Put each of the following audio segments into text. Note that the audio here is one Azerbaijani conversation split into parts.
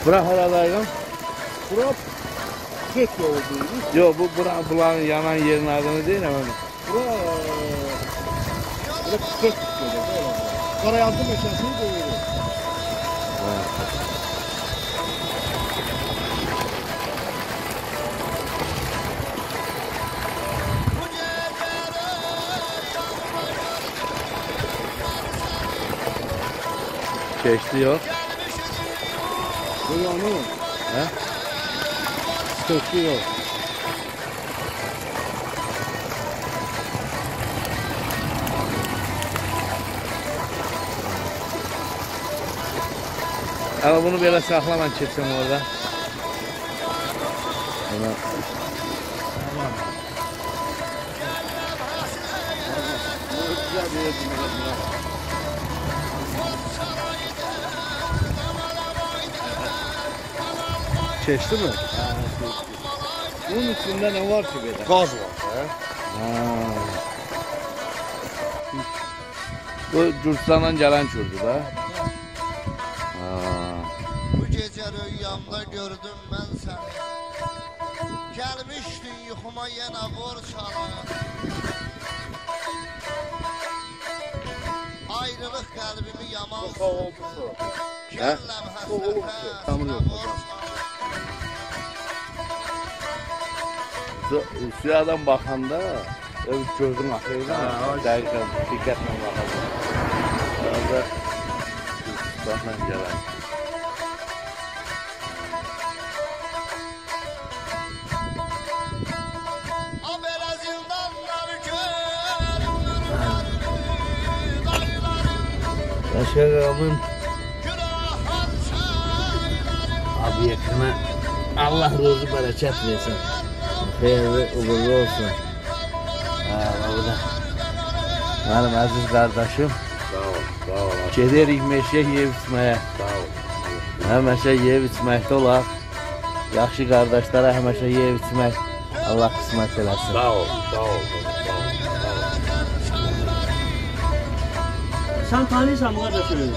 Bura haradayım. Bura Ket yolu değil. Yok bu buranın yanan yerin adını değil ama. Bura Ket yolu. Karayazı meşasını koyuyor. Geçti yok. Bu yanı. He? Geçti yok. Ama bunu böyle saklaman çeksem orada. Tamam. Çeşti mi? Bunun içinde ne var ki böyle? Gaz var. Bu Cürstan'dan gelen çurdu da. Bu gece rüyamda gördüm ben seni. Gelmiştin yuxuma yenə vur çalan. Ayrılıq qəlbimi yaman sıxdı. Gəlləm həsrətə vur Suyadan bakanda gözüm akıydı. Dəqiqən diqqətlə baxacaq. Orada Cürstan'dan gelen. Yaşarımın abiyetine Allah ruzu bereket versin. Hayırlı uğurlu olsun. Burada benim aziz kardeşim. Sağ ol, sağ ol. Gedirik meşe yeyib içməyə. Sağ ol. Həməşə yeyib içməkdə olaq. Yaxşı qardaşlara həməşə yeyib içmək Allah qismət eləsin. Sağ ol, sağ ol. Sen tanıyorsan bu kadar söylüyorum.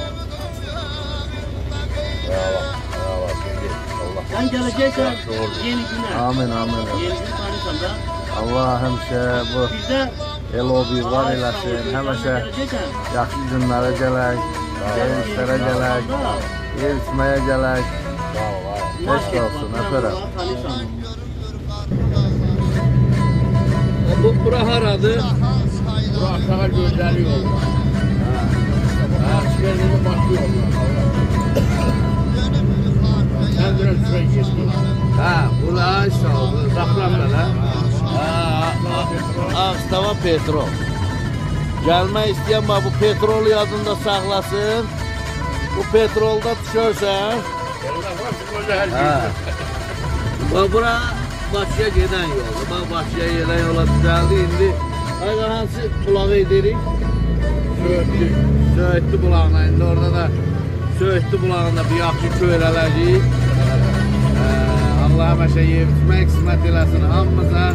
Bravo. Sen geleceksen yeni güne. Amin, amin. Yeni gün tanıyorsan da. Allah həmişə bu Bizde el-obi var eləsin. Həmişə yaxşı günlərə gələk, sevinçlərə gələk, yeyib içməyə gələk. Sağ ol. Eşq olsun, öpərəm. Bura haradır? Bu aşağı gözleri yol var. Çıkardığı başlıyor. Sen biraz şuraya geçtin. Bura işte oldu. Saklanma lan. Ağustava petrol. Gelmek isteyen bu petrol yadında saklasın. Bu petrolda düşersen. Bura Bakıya giden yoldu. Bak Bakıya giden yola düzeldi. İndi hansı bulağı edirik? Söğütlü bulağına. İndi orada da Söğütlü bulağında bir yaxşı köyrələcəyik. Allah həməşə yeyib içmək qismət eləsin hamımıza.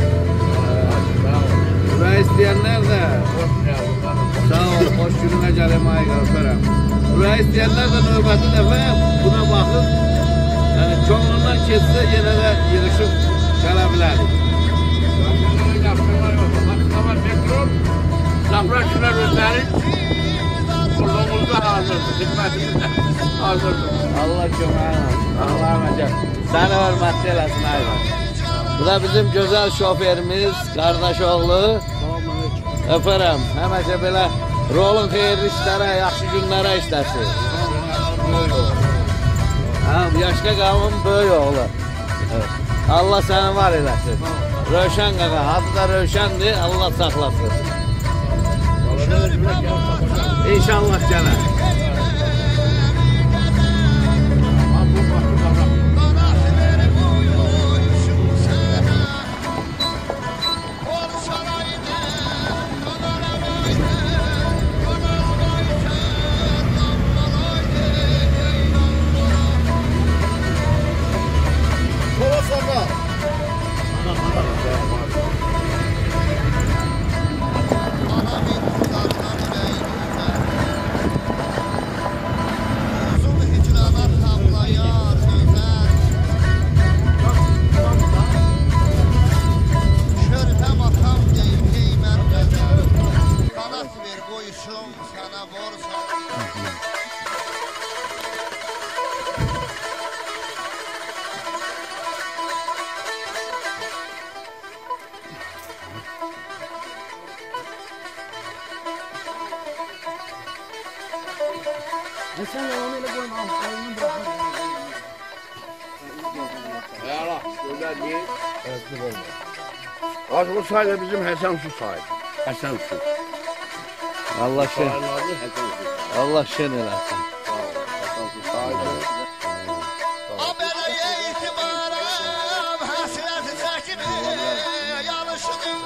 Və istəyənlər də sağ ol, xoş gününə gəlim ay qəlbərəm. Və istəyənlər də növbəti dəfə buna baxıb çoğundan keçsə yenə də yığışıb gələ bilərik. Zaprakçılar özləri kurduğumuzda hazırdır, hizmetimizde hazırdır. Allah köməyin olsun, Allah əməcək. Səni hörmətli eləsin ayva. Bu da bizim gözəl şoferimiz, qardaş oğlu. Öpərəm, həməşə belə rolun xeyirli işlərə, yaxşı günlərə işləsin. Yaşqa qavmin böyük oğlu. Allah səni var eləsin. Rövşən qaqa, adı da Rövşəndir, Allah saxlasın. İnşallah gələr. olmuşum sana borsa. Sen yalanıyla koyma. Ağzını bırakma. Ya öyle değil. Az bu sayede bizim Hasan Su saydı. Hasan Su. Allah şen, Sayın adı Hasan Su. Allah şen eləsin. Hasan Su saydı. Habereye itibarım hasreti çekini yanlışını.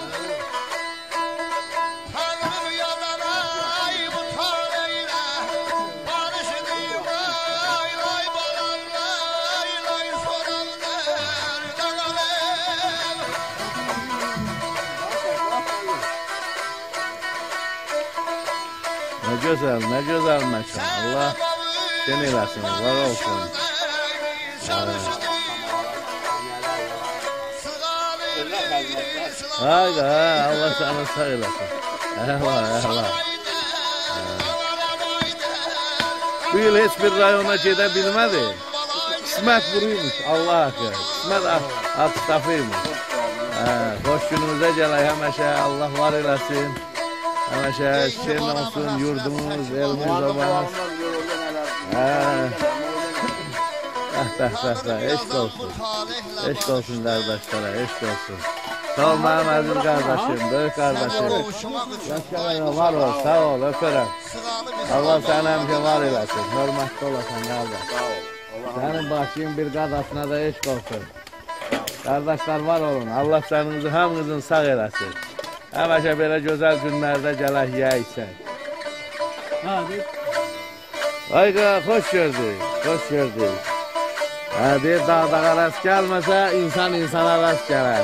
Tanrım yalanay bu taneyle barışını lay lay balan lay lay soran nerede kalem. Ne güzel mekan. Allah şen eləsin, var olsun. Haydi ha, Allah sana sağ eləsin. Eyvallah. Bu yıl heç bir rayona gedə bilmədi. Qismət buruymuş, Allah haqqı. Qismət Akstafıymış. Xoş günümüzə gələk həməşə, Allah var eləsin. Həməşə şen olsun yurdumuz, elimiz, obamız. Eşk olsun. Eşk olsun kardeşlere, eşk olsun. Sağ ol benim aziz kardeşim, büyük kardeşim. Yaşarına var ol, sağ ol, öpürüm. Allah sana hemşe var eləsin, hürmetli olasın kardeş. Senin başın bir kardeşine de eşk olsun. Kardeşler var olun, Allah canınızı hamınızın sağ eləsin. Həməşə belə gözəl günlərdə gələk yeysən. Hadi. Ayqa, hoş gördük, hoş gördük. Bir dağdağa rast gəlməsə, insan insana rast gələr.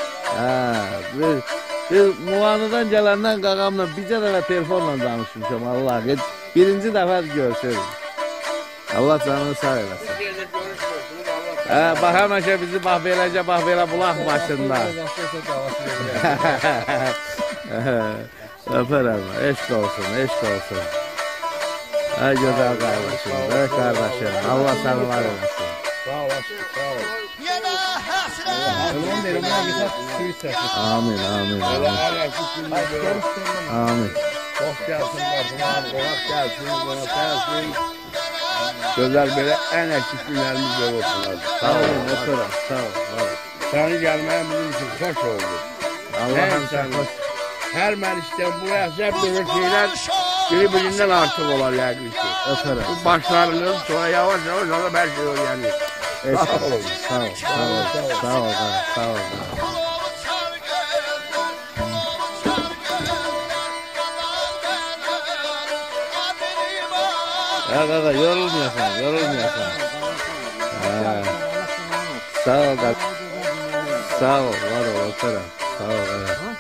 Biz Muğanıdan gələndən qağamla bircə dəfə telefonla danışmışam, Allah. Birinci dəfə görüşürük. Allah canını sağ eləsin. Bax, həməşə bizi bax belə bulaq başında. Öpərəm, eşq olsun, eşq olsun. Ay gözəl qardaşım, böyük qardaşım, Allah səni var eləsin. Sağ olasın, sağ ol. Yine hasret. Amin, amin, Öyle amin. alakası günler. Amin. Çok gelsin başıma, konak gelsin, konak gelsin. Gözler böyle en eksik günlerimiz böyle olsun. Sağ olun, öpürəm, sağ ol. Seni gelmeye bizim için hoş oldu. Allah'ım sen hoş. Her meclisten buraya hep böyle şeyler birbirinden artık olar yani. Öpürəm. Bu başlarınız sonra yavaş yavaş ona belki olur yani. Eşq olsun, sağ ol, sağ ol, sağ ol, sağ ol. Qaqa, yorulmayasan, yorulmayasan. Sağ ol, sağ ol, var ol, öpürəm. Sağ ol, qaqa.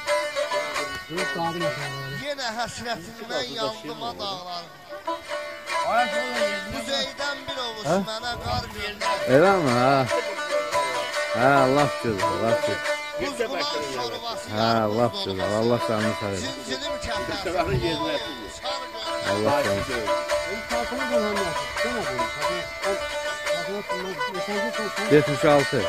Yine hasretinden yandıma dağlar. Yüzeyden bir ovuç mənə qar gönder. Elə mi, ha? Laf güzel, laf güzel. Buzqulan şorbası Laf güzel, Allah canını sağ eləsin. zincirim kəpər. Seferin yerine Allah canını. Kalkını bulmam lazım. Değil mi bunu? Kalkını 76.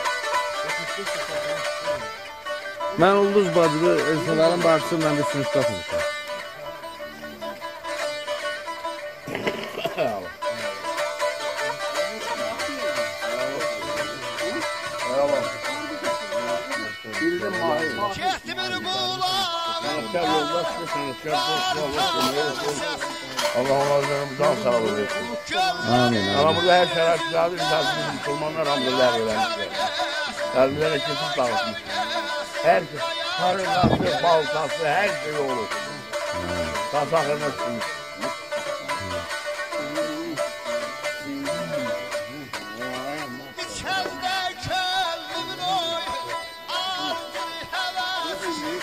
Mən Ulduz bacılı insanların bacısı mən də sınıfda oxumuşam. Kehti bir qulaq. Sanatçı yoldaş ve sanatçı dost. Allah onlardan sağ olsun. Amin, Ama amin. burada her şerefsiz abi bizim Müslümanlar hamdülillah öğrenmişler. Kalbilerine kesip dağıtmış. Herkes karıngası, baltası her şey olur. Kasakını tutmuş. İçəndə könlümün oy. Ardır həvəsim.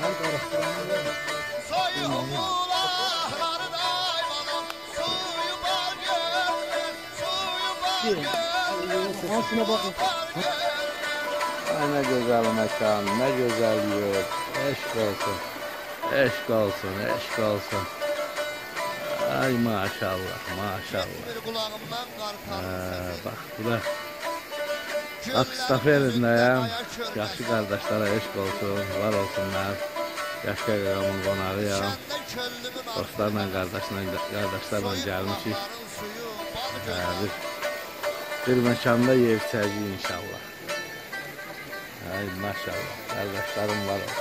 Soyuq qulaqları daymanım. Suyu bar gönlüm. Suyu bar gönlüm. Altına bakın. Ay, ne güzel mekan, ne güzel yurt. Eşk olsun. Eşk olsun, eşk olsun. Ay maşallah, maşallah. Bir kulağımdan kartalım Bak bu da Akstafer'inde ya. Yaxşı qardaşlara eşq olsun, var olsunlar. Yaşqa qağamın qonağı ya. Dostlarla, qardaşlarla gəlmişik. Bir məkanda yer çəci inşallah. Ay maşallah, qardaşlarım var olsun.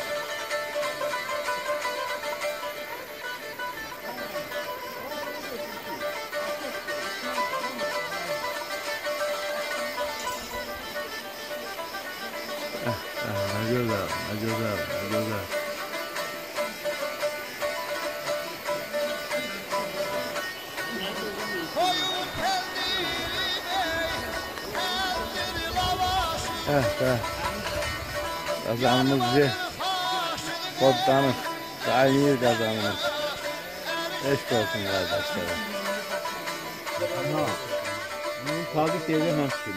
Ne güzel, ne güzel, ne güzel. Kazanımız kodlanır, kaynıyor kazanımız. Eşk olsun kardeşlerim. Bunun tabi seviyem hepsini.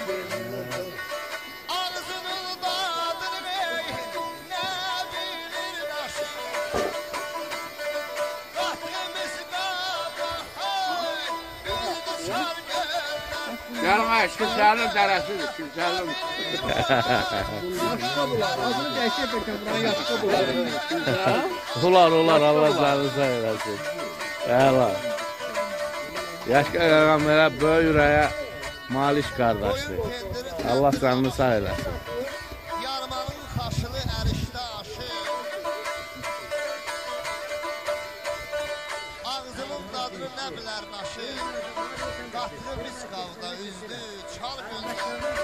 Yarın Kürsel'in deresidir, Kürsel'in. Yaşta bular, adını değişik etken buranın yaşta bular. Olar, Allah canını sayılasın. Eyvallah. Yaşqa qağam elə böyük ürəyə maliş qardaşdır. Allah canını sayılasın. Yarmanın xaşılı ərişdə aşı. Ağzımın dadını nə bilər naşı. Qatlı biskavda üzdü, çal gülçün.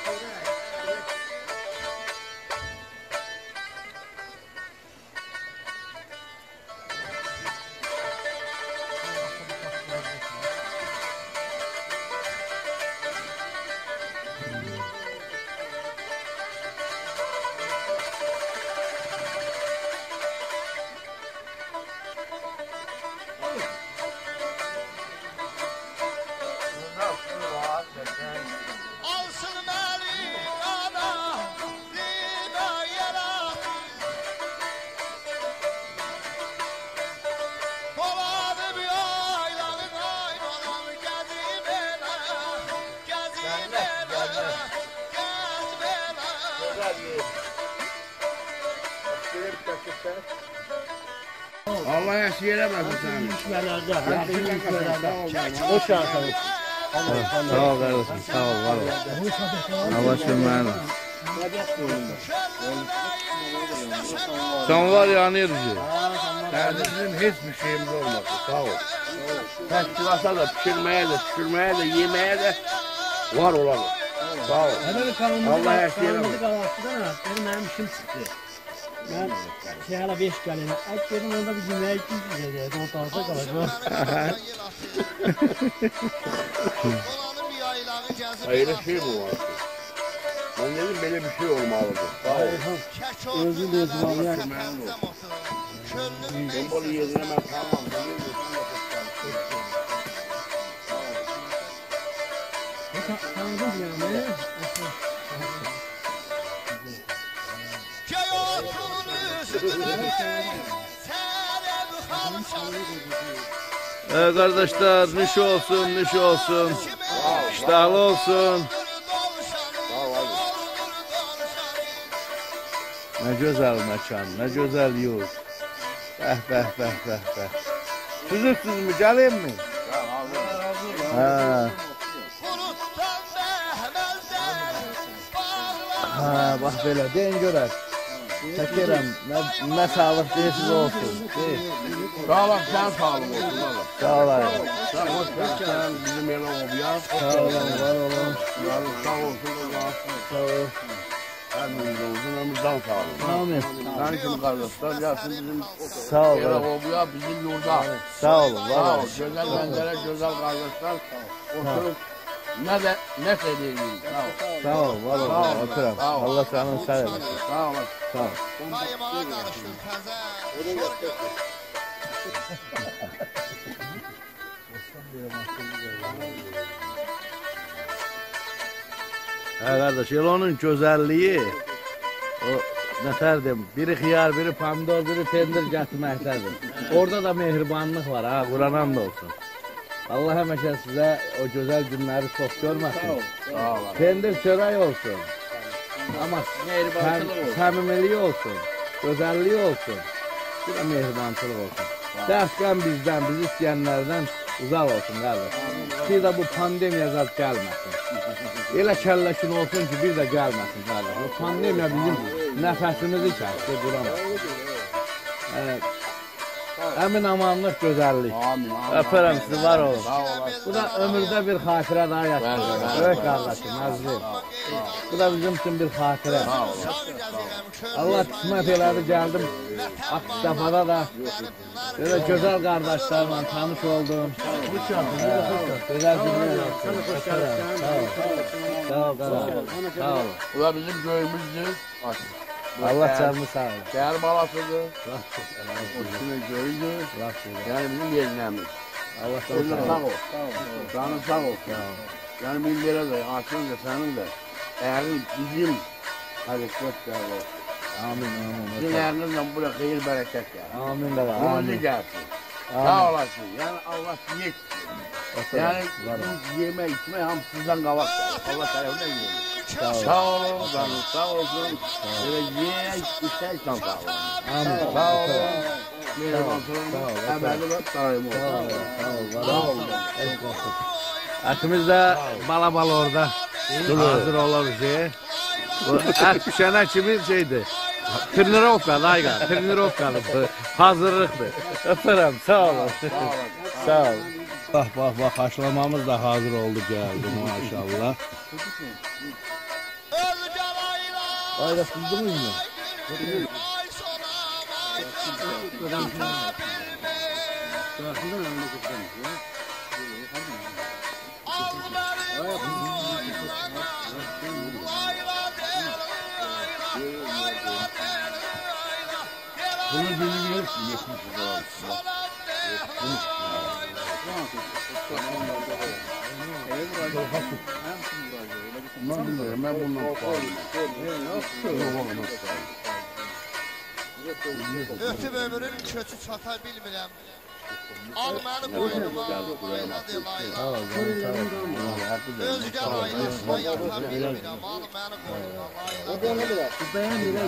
Alsın məni ana, dina yaratı. Poladı bir aylanı kaybolan, gəzim elə, gəzim elə, gəzim elə. Allah yaşlı eləməsin səni. İşlərdə, hər şey işlərdə. O şarkı. Sağ ol qardaşım, sağ ol, var ol. Allah şükürmənim. Sen var yanıyor bizi. Bizim hiçbir şeyimiz olmadı. Sağ ol. Festivasa da, pişirmeye de, tükürmeye de, yemeye de var olalım. Sağ ol. Allah yaşlı eləməsin. Benim işim çıktı. Ben hala 5 gelene ek dedim onda bir cümle ikinci dedi. O tarafta kalacak. Hayırlı şey bu var. Ben dedim böyle bir şey olmalıdır. Sağ ol. Özür dilerim ya. Ben bunu yerine ben tamam. Tanıdım yani. Kardeşler, nüş olsun, nüş olsun. İştahlı olsun. Ne güzel mekan, ne güzel yurt. Bəh. Süzürsünüz mü, geleyim mi? Ha, bak böyle, deyin görək. Çəkirəm, nə sağlıq deyəsiz olsun. Sağ ol, sen sağlık olsun. Sağ olayım. Sen hoş geldin bizim yana obya. Sağ olun, var olun. Sağ olsun. Sağ ol. Hepimiz olsun, ömürden sağ olun. Amin. Sen kim kardeşler, gelsin bizim Sağ yana olun. obya, bizim yurda. Sağ olun, var Sağ ol, olun. güzel bendere, güzel kardeşler. Oturup ne söyleyeyim? Sağ ol. Sağ olun, var olun. Oturam. Sağ ol. Allah canını sağ eylesin. Sağ ol. Sağ ol. Dayımağa qarışdın təzə. Ha kardeş, onun güzelliği o nətərdim, biri xiyar, biri pomidor, biri pendir gətirməkdədir. Orada da mehribanlıq var, ha, Quranan da olsun. Allah həmişə sizə o gözəl günləri çox görməsin. Sağ olun. Pendir çörək olsun. Amma səmimilik olsun, gözəllik olsun. Bir də mehribançılıq olsun. Dərsqən bizdən, bizi istəyənlərdən uzaq olsun, qardaş. Bir də bu pandemiya zat gəlməsin. Elə kəlləşin olsun ki, bir də gəlməsin, qardaş. Bu pandemiya bizim nəfəsimizi kəsdi, Quran. Əmin amanlıq, gözəllik. Amin. Öpərəm sizi, var olun. Sağ olasın. Bu da ömürdə bir xatirə daha yaşayacaq. Böyük qardaşım, əzizim. Bu da bizim üçün bir xatirə. Allah qismət elədi, gəldim. Akdafada da böyle gözəl qardaşlarla tanış oldum. Gözəl günler olsun. Sağ ol. Sağ ol, qardaş. Sağ ol. Bu da bizim köyümüzdür. Allah canını sağ ol. Şehir balasıdır. O kimin köyüdür. Yani bizim yerlerimiz. Allah Öyle sağ sağ ol. ol. Canın sağ ol. Yani bin lira da, açın da senin de. Eğerin bizim hareket değerli olsun. Amin, Sizin amin. elinizden buraya hayır bereket ya. Amin de Bunu amin. gelsin. Amin. Sağ olasın. Yani Allah yetsin. Yani bu yeme içme hem sizden kavak ya. Allah tarafından yiyelim. Sağ olun, canım sağ olsun. Böyle ye, istersen sağ olun. Amin. Sağ olun. Merhaba Sağ ol. Emeli ve daim olsun. Sağ ol. Sağ ol. Sağ olun. Etimiz de bala orada. Hazır olur şey. Bu et pişene kimin şeydi? Trenirovka, dayga. Trenirovkalı. Hazırlıktı. Öpürəm, sağ olun. Sağ ol. Bak, haşlamamız da hazır oldu, geldi maşallah. Ayda kızdınız mı? Bunu dinliyorsun, geçmiş olarak. Ben bilmiyorum, ben bundan Ötüb ömrün köçü çata bilmirəm. Al məni boynuma, layla de layla. Özgə laylasına yata bilmirəm. Al məni boynuma, layla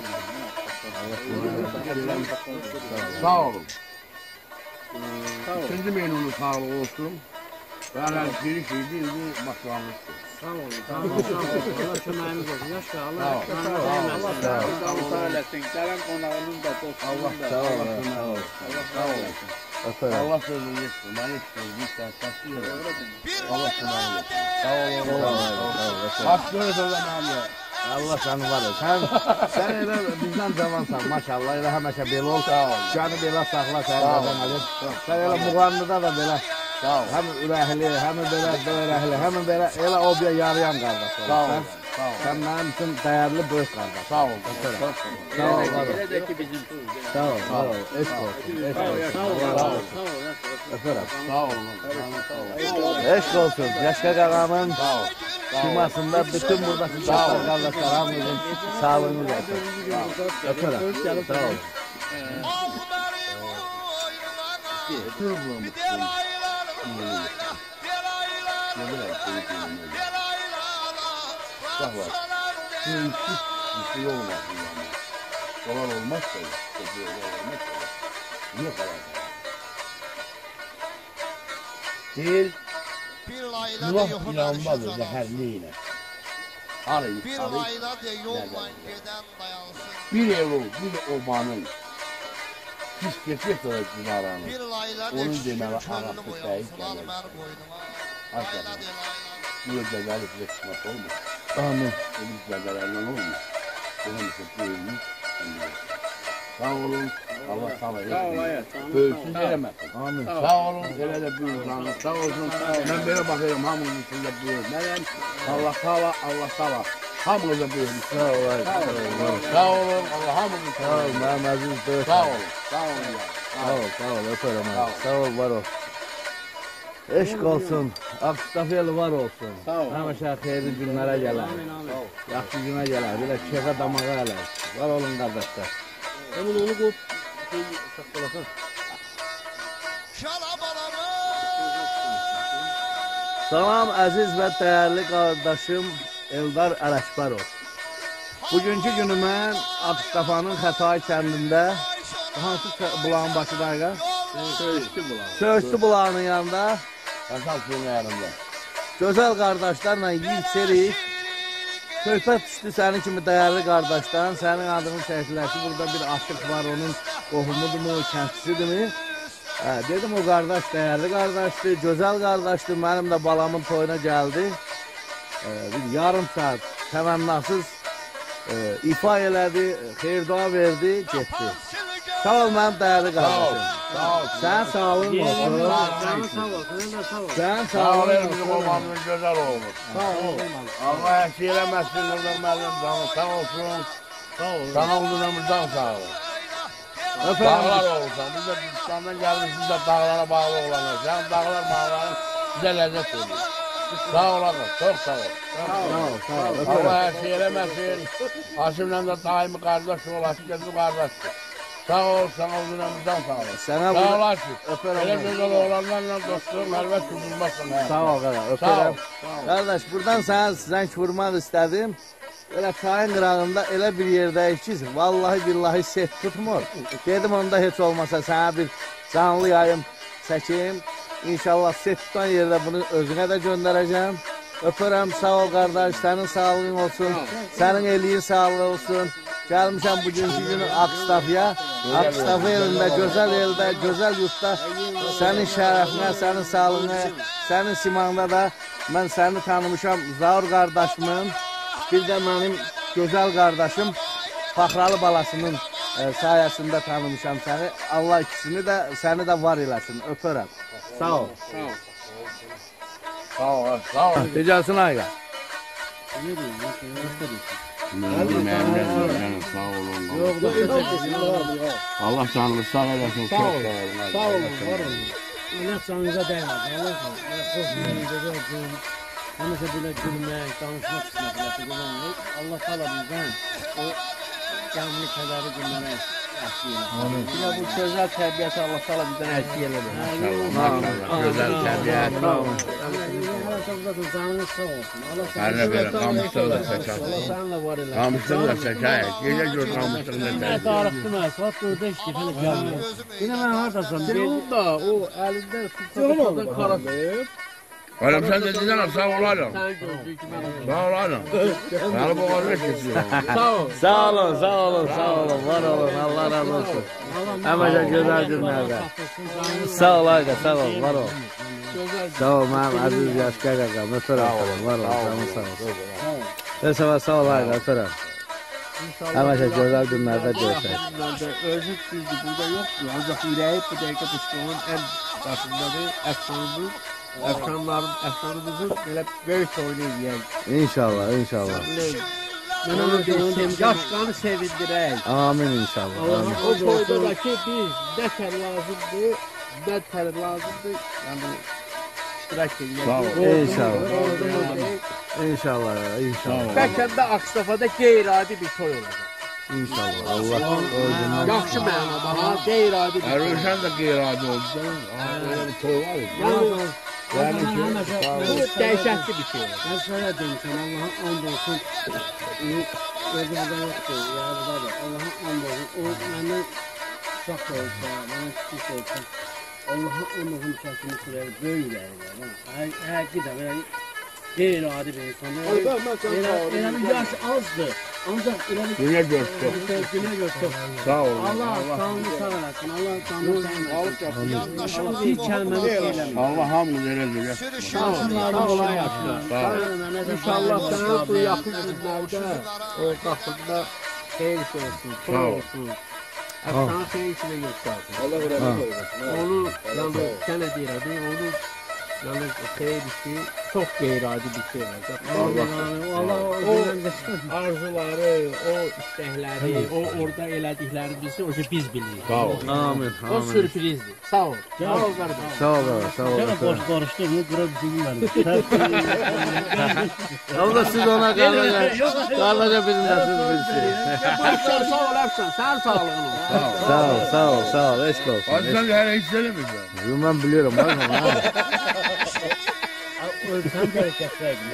de. Sağ olun. İkinci menünün sağlığı olsun. Veren bir şey değil, bu başlangıçtır. Sağ olun. Allah köməyiniz olsun. Yaşa, Allah Sağ olasın. Gelen konağının da dostluğunun da. Sağ ol. Sağ olun. Öpürəm. Allah sözünü yetsin. Ben istiyorum. Lütfen saçlıyorum. Bir Allah layla de. Sağ olun. Hakkınız o zaman ya. Allah səni var ol. Sən elə bizdən cavansan, maşallah. Elə həmişə belə ol. Canı belə saxla, səni əlim. Sən elə Muğanlıda da belə. Sağ ol. Həm ürəkli, həm belə böyrəkli, həm belə elə o bir yarayan qardaş Sağ ol. olursan. Sağ ol. Sən mənim üçün dəyərli böyük qardaş. Sağ ol. Sağ ol, var ol. Sağ ol, var ol. Eşq olsun, eşq olsun. Öpürəm. Sağ olun. Eşq olsun. Yaşqa qağamın Sağ ol. simasında bütün buradakı dostlar, qardaşlar hamımızın sağlığını versin. Öpürəm. Sağ ol. Al məni boynuma, bir de layla. Bir şey olmaz yani. Dolar olmazsa, niye karar? Değil, Bir layla de kulak yoxun inanmadı arşa zəhərliyine. Arayın, Bir arayın. layla de yolla gedən dayansın. Bir ev ol, bir obanın. Pis geçecek olarak aranı. Bir layla de Onun kişinin deməli könlü arası boyansın. dəqiq Al gəlir. məni boynuma, Aşağı. layla de layla. Bu evde gelip de kısmet olmuş. Amin. O bizlerden olmuş. Onun için bu evimiz. Sağ olun. Allah sağ olun. Sağ olun. Böyüksüz veremezsin. Amin. Sağ olun. Hele de buyurun. Sağ olsun. Ben böyle bakıyorum hamının içinde buyurun. Neden? Allah sağ ol. Allah sağ ol. Hamınıza buyurun. Sağ ol. Sağ olun. Allah hamını Sağ ol. Mənim əziz böyük. Sağ olun. Sağ olun. Sağ ol. Öpürəm. Sağ ol, var ol. Eşq olsun, Akstafa eli var olsun. Sağ ol. Həmişə xeyirli günlərə gələr. Yaxşı günə gələr, belə keyfə damağa gələr. Var olun qardaşlar. Hemen onu koyup saklasan. Şalabalama. Salam əziz və dəyərli qardaşım Eldar Ələkbərov. Bugünkü günü mən Akstafanın Xətai kəndində hansı bulağın başındayıq? Söğüstü bulağının yanında Kasap suyun yanında. gözəl qardaşlarla yiyib serik. Söhbət düşdü sənin kimi dəyərli qardaşdan. Sənin adını çəkdilər ki, burada bir aşıq var, onun qohumudurmu, kəndçisidirmi? Dedim o qardaş dəyərli qardaşdır, gözəl qardaşdır. Mənim də balamın toyuna gəldi. Bir yarım saat təmənnasız ifa elədi, xeyir-dua verdi, getdi. Sağ ol mənim dəyərli qardaşım. Sağ ol. Sən sağlığın olsun. Canın sağ olsun, sen de sağ ol. Sən Sağ ol. sağlığın Bizim olsun. babamın güzel olmuş. Sağ ol. Allah eksik eləməsin, Nurdan müəllim canı sağ olsun. Sağ ol. Sana uzunumuzdan sağ ol. Öpürəm. Dağlar olsun. Biz de Gürcistan'dan geldik, biz de dağlara bağlı olanlar. Sen dağlar bağların bize lezzet veriyor. Sağ olasın, çok sağ ol. Sağ ol, sağ ol. Öpürəm. Allah eksik eləməsin. Hasimle de daimi kardeş olasın, gözü kardeştir. Sağ ol, sana uzunumuzdan sağ ol. Sənə Sağ bu... olasın. Öpürəm. Öyle güzel oğlanlarla dostluğum elbet kurulmasın. Sağ ol qardaş, Sağ ol. öpürəm. Qardaş, buradan sənə zəng vurmaq istədim. Elə çayın qırağında elə bir yerdəyik ki, vallahi billahi set tutmur. Dedim onda heç olmasa sənə bir canlı yayım çəkim. İnşallah set tutan yerdə bunu özünə də göndərəcəm. Öpürəm, sağ ol qardaş, sənin sağlığın olsun, sənin eliyin sağlığı olsun. Gəlmişəm bugünkü günü Akstafaya. Akstafa elində, gözəl eldə, gözəl yurtda sənin şərəfinə, sənin sağlığına, sənin simanda da mən səni tanımışam Zaur qardaşımın, bir də mənim gözəl qardaşım Faxralı balasının sayəsində tanımışam səni. Allah ikisini də, səni də var eləsin. Öpürəm. Sağ ol. Sağ ol, sağ ol. Necəsin Ayqa? Sağ olun. Allah canınızı sağ olasın. Sağ olun. Sağ olun, var olun. Allah canınıza değmez. Allah sağ olun. Korkmayınca gördüm. Həmişə belə gülmək, danışmaq istəmək. Allah tala bizdən o qəmli kədəri günlərə əskiyə. Bir də bu gözəl təbiəti Allah tala bizdən əskiyə eləmir. Güzel təbiət. Canınız sağ olsun. Allah Əllə belə qamışlığı da çəkər. sağlıqla var elə. Qamışlığı da çəkər. Gecə gör qamışlığı da Nə çəkər. tarixdi mən, saat 4-də işdi, hələ gəlmir. Yine mən haradasan? Onda o əlində tutada qarasıb, Oğlum sen de dizene sağ olalım. sən gördüyü kimi Sağ olalım. Sağ boğazına kesiyor. sağ ol. Sağ olun, sağ olun, sağ olun, var olun, Allah razı olsun. Həmişə gözəl günlərdə. Sağ ol Ayqa, sağ ol, var ol. Sağ ol mənim əziz Yaşqa qaqam, öpürəm səni, var ol, canın sağ ol. Təsəvvür, sağ ol Ayqa, öpürəm. Həmişə gözəl günlərdə görüşək. Özü düzdür, burada yoxdur. Ancaq ürəyi bu dəqiqə Quşqonun ən başındadır. Əfsanımızın belə böyük oyunu yiyək. İnşallah, inşallah. Mən onu deyim, yaşqanı sevindirək. Amin inşallah. Amin. O toyda da ki, biz nə tər lazımdır, nə tər lazımdır, yəni iştirak edək. Sağ ol. İnşallah. İnşallah, inşallah. Bəlkə də Akstafada qeyri-adi bir toy olacaq. İnşallah. Allah o gündən. Yaxşı mənada, ha, qeyri-adi bir toy. Eruşen de qeyradı oldu. Öyle bir toy var ya. Yəni bu dəhşətli bir şey olacaq. Ben sana demişim, Allah'a and olsun. Özümüzden yoktur, ya burada da. Allah'a and olsun. O benden uşaq da olsa, bana küçük olsa. Allah'a and olsun səsini sürər, böyüklər. Hər gidə, belə qeyri-adi bir insan. Elə bir yaş azdır. Ancaq elə bir Dünya göstər. günə göstər. Sağ olun. Allah canını sağ eləsin, Allah canını sağ eləsin. Yandaşımız Bir kəlməni söyləmir. Allah hamını verir. Sağ ol, yaşlı. İnşallah sana bu yaxın günlərdə o qapında xeyir olsun, Sağ toy ol. olsun. Əfsanı xeyir içində göstərsin. Onu, yəni, sənə deyirəm, onu Yəni xeyir işi çox qeyri-adi bir şey olacaq. Allah o gündən geçsin. Arzuları, o istəkləri, o orada elədiklərimizi o biz bilirik. Sağ ol. Amin. O sürprizdir. Sağ ol. Sağ ol qardaş. Sağ ol, sağ ol. Gene boş konuştuk mu? Bura bir şey vermiş. Allah siz ona qardaşa bizim də siz bilsin. Başlar sağ ol Əfsan. Sən sağlığın olsun. Sağ ol, sağ ol, sağ ol. Eşk olsun. Hadi sen her hiç söylemeyeceğim. Ben biliyorum. Bakma abi. Ölsem bereketlerdim.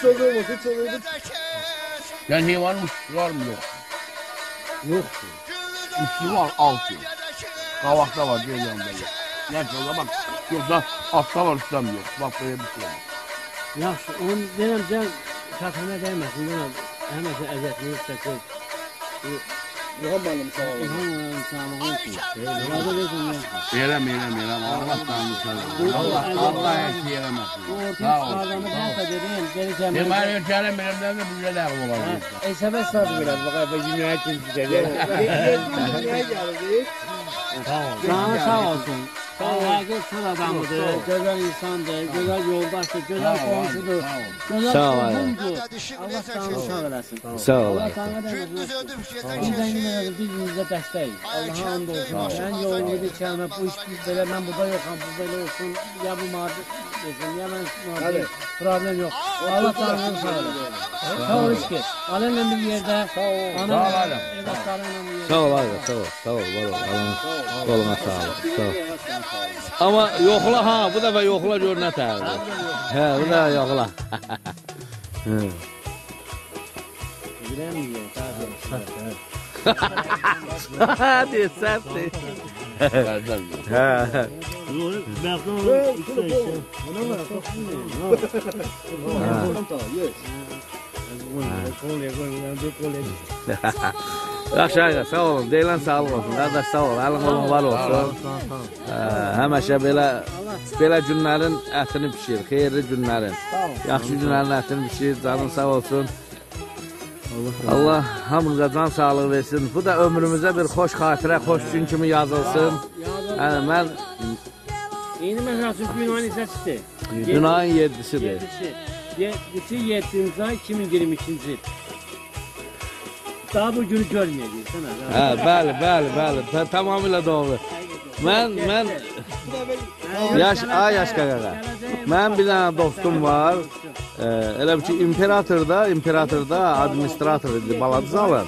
Sen hayvan uçuşu var mı yok? Yok. Uçuşu var 6 yıl. Kavakta var diye yanında yok. Gerçi o zaman yoksa altta var ustam yok. Bak böyle bir şey var. Yaxşı, onu deyirəm, sən şəxsinə dəyməsin, deyirəm, həməsə əziyyətini çəkir. Yox mənim sağ ol. İlham sağlığı olsun. Razı olsun, yaxşı. Yerim. Allah tanrı sana. Allah her şeyi yeremesin. Bu ortaya Sağ ol. çıkardığını ben de dedim, geri gelmedi. Ben ölçerim benim de bu güzel ağım olacak. Sebep sardı biraz, bakayım, ben dünyaya kimsecek. Dünyaya gəldik. Sağ olsun. Ağır sır adamıdır, güzel insandır, güzel yoldaşdır, güzel komşudur, güzel Sağ ol. komşudur. Allah sana sağ olasın. Sağ ol. Allah sana demesin. Gündüz ödüm gedən Bizden keçir. yine birbirimizə dəstək. Allah'a and olsun. Ben yolunu bir kəlmə, bu iş biz belə, ben burada yoxam, bu belə olsun. Ya bu mağdur olsun, ya ben mağdur. Problem yok. Allah sana sağ olasın. Sağ ol ki. Alenle bir yerde. Sağ ol. Sağ ol Alem. Evlatlarınla bir yerde. Sağ ol abi, sağ ol. Sağ ol, var ol. Allah'ın koluna sağlık. Sağ ol. Ama yoxla ha, bu dəfə yoxla gör nə tərdir. Hə, bu da yoxla. Bilemiyorum. Hadi sen de. Hə. Yaxşı ağa, sağ olun. Deyilən sağlıq olsun. Qardaş sağ ol. Əlin olun var olsun. Həmişə belə günlərin ətini pişir. Xeyirli günlərin. Yaxşı günlərin ətini pişir. Canın sağ olsun. Allah hamımıza can sağlığı versin. Bu da ömrümüzə bir xoş xatirə, xoş gün kimi yazılsın. Yəni mən Yeni mesela günahın hissəsidir. günahın 7'sidir. 7. ay 2022. Daha bu günü görmeyeceğiz. Hə, bəli, tamamilə doğru. Mən yaş qaqa. Mənim bir dənə dostum var. Elə bir ki imperatorda administrator idi Baladızalın.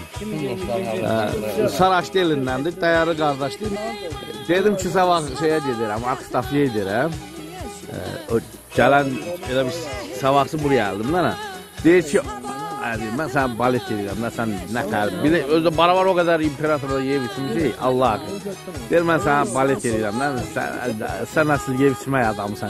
Saraçlı elindəndir, dayarı qardaşdır. Dedim ki, sabah şeyə gedirəm, Akstafiyə gedirəm. Gələn elə bir sabahsı buraya gəldim mənə. Deyir ki, mən sən balet edirəm, sən nə təlim. Bir də özü baravar o qədər imperatorda yeyib içmişik, Allah haqqı. Deyir, mən sənə balet edirəm, sən nasıl yeyib içmək adamısan.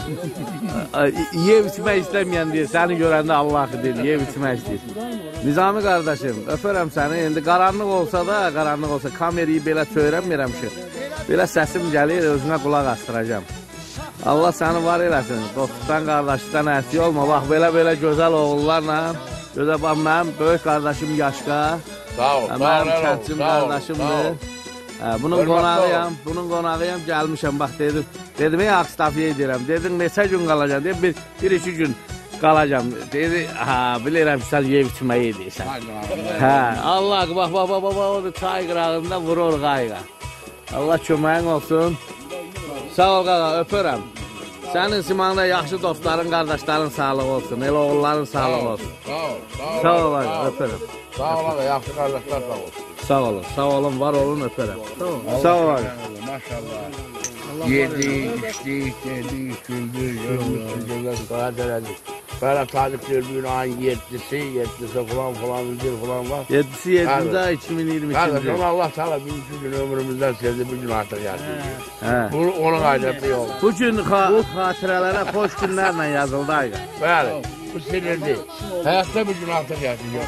Yeyib içmək istəməyən deyir, səni görəndə Allah haqqı deyir, yeyib içmək istəyir. Nizami qardaşım, öpərəm səni, indi qaranlıq olsa da, kamerayı belə çöyrəmirəm ki, belə səsim gəlir, özünə qulaq astıracam. Allah səni var eləsin, dostluqdan, qardaşlıqdan əsi olma, bax belə gözəl oğullarla, gözəl bax, mənim böyük qardaşım Yaşqa, mənim kəndçim qardaşımdır. Bunun qonağıyam, gəlmişəm, bax dedim, Akstafiyə edirəm, dedim, neçə gün qalacam, dedim, bir-iki gün qalacam, dedi, bilirəm ki, sən yeyib içməyi edirsən. Allah, bax, o da çay qırağında vurur qayqa. Allah köməyin olsun. Sağ ol qaqa, öpürəm. Sənin simanda yaxşı dostların, qardaşların sağlığı olsun, elə oğulların sağlığı olsun. Sağ ol, öpürəm. Sağ ol, yaxşı qardaşlar sağ olsun. Sağ olun, var olun, öpürəm. Sağ ol. Maşallah. Yedik, içdik, yedik, güldük, gözler saat elədik. Böyle talip bir ayın 7'si falan var. 7'si 7'de ay 2022. Kardeşim Allah Teala bir gün ömrümüzden sevdi, bir gün artık geldi. Onun aydınlığı yok. Bu gün xatirələrə xoş günlərlə yazıldı ayqa. Bəli, bu sinirli. Hayatta bir gün artık yaşayacak.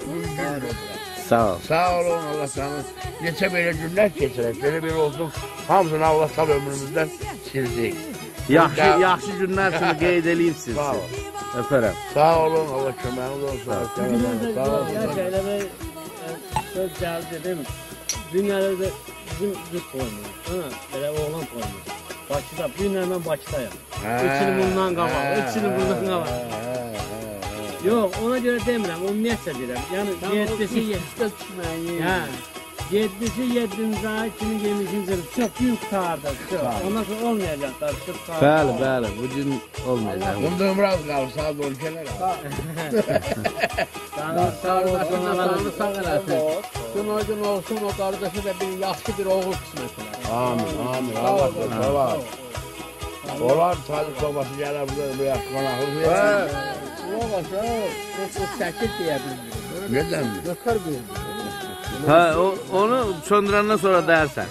Sağ ol. Sağ olun, Allah sana neçə belə günlər keçirək. Belə olsun, hamısını Allah Teala ömrümüzden sildik. Yaxşı günlər kimi qeyd edirsiniz. Sağ ol. Öpərəm. Sağ olun, Allah köməyiniz olsun. Sağ olun. Gerçekten söz geldi değil mi? Dünyada da bizim düz koymuyor. Böyle oğlan koymuyor. Bakıda, bu günlə mən Bakıdayım. 3 il bundan qabaq, 3 il bundan qabaq. Yox, ona görə demirəm, ümumiyyətlə deyirəm. Yəni 7-si 7-də düşməyi. Hə. 7-si 7-ci ay 2022-ci il çox büyük qutardı. Ondan sonra olmayacaqlar. Bəli, bəli, bu gün olmayacaq. Bunda ömrü az qalır, saat 12'lər qalır. Sağ olsun, analarını sağ eləsin. Gün o gün olsun, o qardaşı da bir yaxşı bir oğul qismət eləsin. Amin, amin. Allah korusun. Olar, çocuk babası gələr burada bu yaxman ağır. Yox, o 8 deyə bilmiyor. Neden mi? Götür bir. Ha, onu söndürəndən sonra dərsən.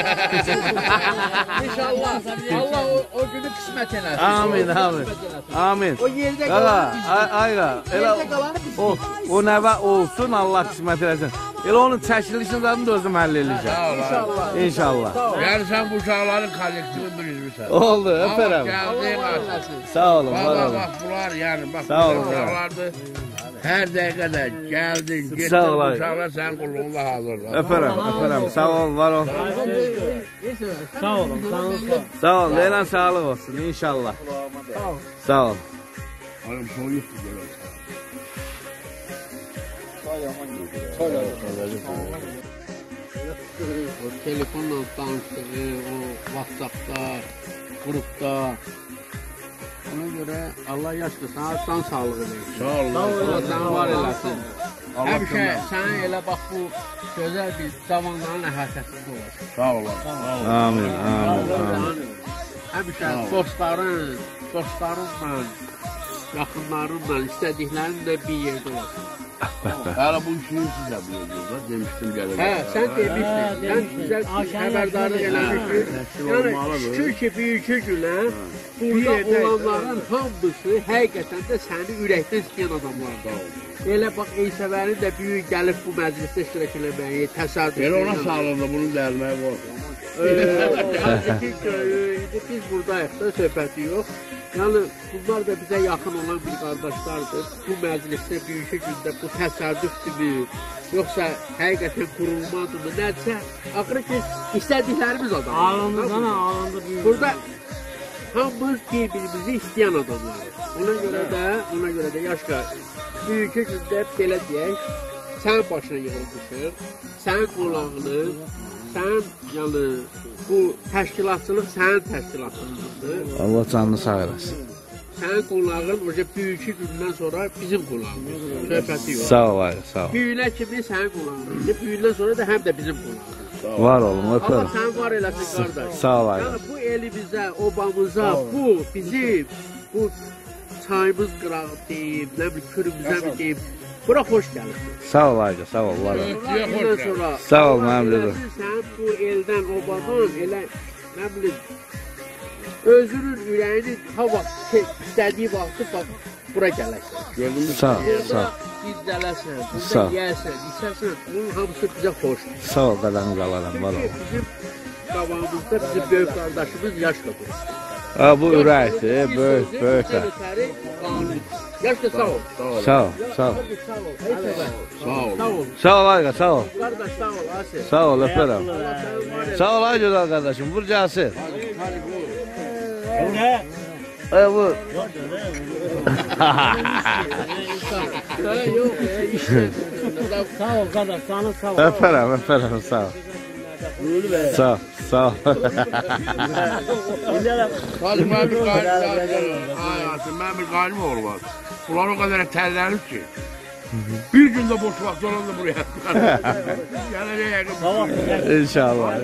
İnşallah. Allah o günü qismət eləsin. Amin, amin. Amin. O yerdə Qaqa, qalan ayqa, elə o nəvə olsun, Allah qismət eləsin. Elə onun çəkilişini zadını da özüm həll edəcəm. İnşallah. İnşallah. Yani sen bu uşaqların kollektivi bilirsən. Oldu, öpərəm. Geldiğin artık. Sağ olun, var Valla olun. bak bunlar yani bak Sağ olun. uşaqlardı. Her dakikada geldin, gittin, Sağ ol, bu uşaqlar sen kulluğunda hazırlar. Öpərəm, öpərəm. Sağ olun, var olun. Sağ olun, sağ olun. Sağ olun, Leylan sağlıq olsun inşallah. Sağ ol. Oğlum soyuq geliyor. O telefonla danışdığı, o WhatsApp'da, grupta. Ona göre Allah yaşlı sana can sağlığı versin. Sağ ol. Allah sana var eləsin. Həmişə sən elə bax bu gözəl bir zamanların əhatəsində olasın. Sağ ol. Amin, amin, amin. Həmişə dostlarınla, yaxınlarınla, istədiklərinlə bir yerdə olasın. Hala bu işini siz yapıyorsunuz. Demiştim gelin. Hə, sən demişdin. Sən bizə xəbərdarlıq eləmişdin. Yəni şükür ki, bugünkü günə burada olanların hamısı həqiqətən də səni ürəkdən istəyən adamlardır. Elə bax, Eysəvərin də büyük gəlib bu məclisdə iştirak eləməyi, təsadüf. Elə ona sağlığında bunu dəlməyə var. Biz buradayıq da, söhbəti yox. Yəni, bunlar da bizə yaxın olan bir qardaşlardır. Bu məclisdə bugünkü gündə bu təsadüfdür, yoxsa həqiqətən qurulmadırmı, nədirsə, axırı ki, istədiklərimiz adam. Ağlında sana, ağlında büyük. Burada hamımız bir-birimizi istəyən adamlardır. Ona görə də Yaşqa, bugünkü gündə belə deyək, sən başına yığılmışsın, sən qulağını, sən, yəni, bu təşkilatçılıq sənin təşkilatçılığıdır. Allah canını sağ eləsin. Sənin qulağın, bugünkü gündən sonra bizim qulağımız. Söhbəti yox. Sağ ol, ayrı, sağ ol. Büyünə kimi sənin qulağımız. Büyündən sonra da həm də bizim qulağımız. Var olun, Allah öpərəm. sən var eləsin, qardaş. Sağ ol, ayrı. Yəni, bu elimizə, obamıza, bu bizim, bu çayımız qırağı deyib, nə bir kürümüzə mi deyib, bura xoş gəlir. Sağ ol, ayrı, sağ ol, var olun. Bundan sonra Sağ ol, mənim dedim. sən bu eldən, obadan elə, nə bilim, özünün ürəyini hava istədiyi vaxtı bax, bura gələksən. Sağ ol, sağ ol. İzdələsən, Sağ burada ol. yiyəsən, içəsən, bunun hamısı bizə xoşdur. Sağ ol, qədəni qalaram, var olun. Bizim qabağımızda bizim böyük qardaşımız Yaşqa durur. Ha, bu ürəkdir, böyük, böyük. Yaşqa sağ ol. Sağ ol, sağ ol. Sağ ol. Sağ ol, ayrı, sağ ol. Qardaş sağ ol, Asif. Sağ ol, öpərəm. Sağ ol, ay gözəl qardaşım, vur gəlsin. Ay, vur. Yox, işte. Sağ ol qardaş, sana sağ ol. Öpərəm, öpərəm, sağ ol. Sağ ol, sağ ol. Hadi ben bir galim oğlu var. Ulan o kadar terlenir ki. Bir günde boş vakti olan da buraya. Yani ne yakın. İnşallah.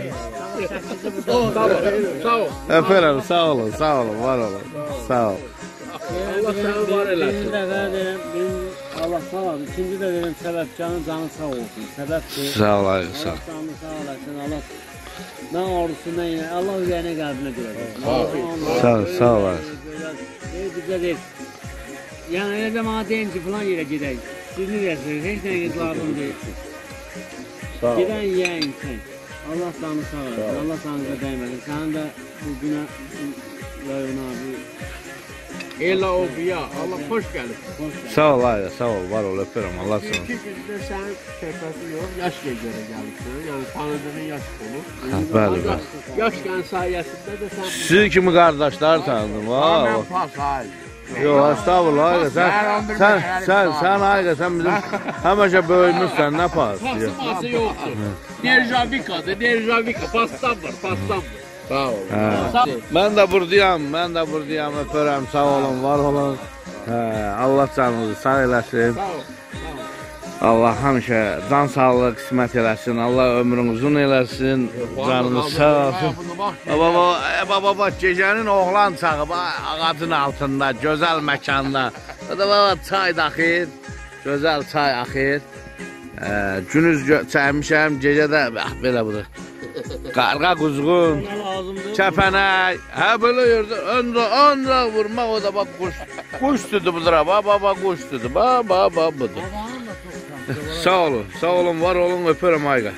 Sağ ol. Öpərəm, sağ olun, sağ olun, var olun. Sağ ol. Allah səni var eləsin. Birinci dəfə deyirəm, Allah sağ ol. İkinci də deyirəm, səbəbkarın canı sağ olsun. Səbəbdir. Sağ ol, ayrı, sağ ol. Allah canı sağ olasın. Allah nə ordusu, nə yine. Allah ürəyinə qəlbinə görə. Sağ ol, sağ ol, ayrı. Bizə deyil. Yəni elə də mənə deyin ki, filan yerə gedək. Birini verirsiniz, heç nəyiniz lazım deyil. Gedən yiyən insan. Allah canı sağ olasın. Allah canınıza dəyməsin. Sənin də bu günə yayına, bu Elə oldu ya. Allah xoş gəlibsən. Sağ ol Ayqa, sağ ol, var ol, öpürəm, Allah sağ ol. 2 gündə sənin söhbəti yox, yaş gecəyə gəlibsən. Yəni tanıdığın yaş olur. Bəli, bəli. Yaş gəlin sayəsində də sən... Sizi kimi qardaşlar tanıdım, ha. Ben pasay. Yox, estağfurullah Ayqa, sən Ayqa, sən bizim həmişə böyümüzsən, nə pası? Pasıması yoxdur. Nerjavikadır, Nerjavika. Pastan var, pastan var. Sağ ol. Mən də buradayam, öpürəm, sağ olun, var olun. Allah canınızı sağ eləsin. Sağ ol. Allah həmişə can sağlığı qismət eləsin, Allah ömrünü uzun eləsin, canınız sağ olsun. Baba, gecənin oğlan çağı, ağacın altında, gözəl məkanda. Baba, çay da axır, gözəl çay axır. Günüz çəkmişəm, gecədə, belə budur. Qarğa quzğun, kəpənək, belə yerdə, öncə vurmaq, o da bax, quş tutu budur, baba, quş tutu, baba, budur. Sağ olun, var olun, öpürəm Ayqa.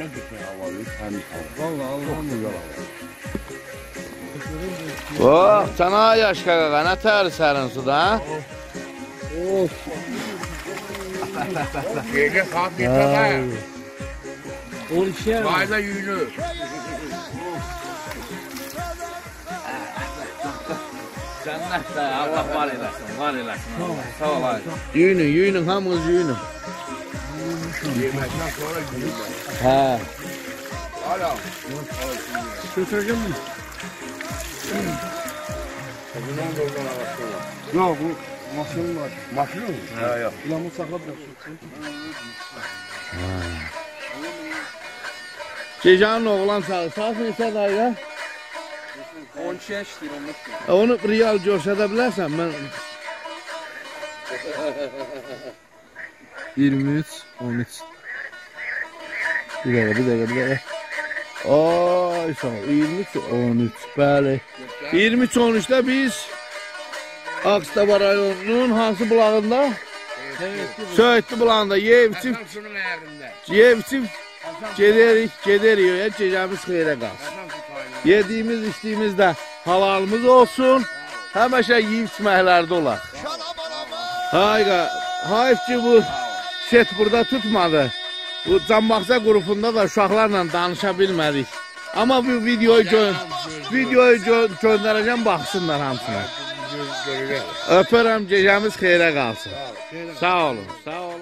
Oh, sənə yaş qaqa, nə təri sərin suda, ha? Gece saat 1'de Orşa. Ayda yünü. Cənnətdə, Allah var eləsin, sağ ol Ayqa. Yuyunun, hamınız yuyunun. Yemekten sonra yünü. Hə. Hala. Götüreceğim mi? Bundan dolayı baksana. Yok bu maşın var. Maşın mı? Ya ya. Ulanı sakla bıraksın. Gecənin oğlan sağı, sağsın isə dayı. 12 yaş deyir, Onu real görsədə bilərsən, mən... 23, 13. Bir dəqiqə. Ay sağ ol, 23, 13, bəli. 23, 13'də biz Ağstafa rayonunun hansı bulağında? Söğütlü bulağında Yevçif Şunun ayağında. gedirik, gecəmiz xeyrə qalsın. Yediyimiz, içdiyimiz də halalımız olsun. Həməşə yiyib içməklərdə olaq. Hayf ki bu set burada tutmadı. Bu Canbaqsa qrupunda da uşaqlarla danışa bilmədik. Amma bu videoyu göndərəcəm, baxsınlar hamısına. Öpərəm, gecəmiz xeyrə qalsın. Sağ olun.